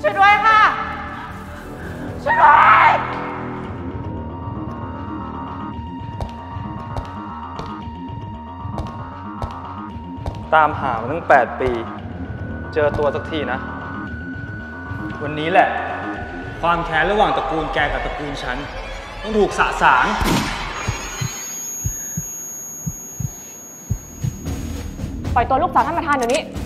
ช่วยด้วยค่ะช่วยด้วยตามหามาตั้ง8 ปีเจอตัวสักทีนะวันนี้แหละความแค้นระหว่างตระกูลแกกับตระกูลฉันต้องถูกสะสางปล่อยตัวลูกสาวท่านประธานเดี๋ยวนี้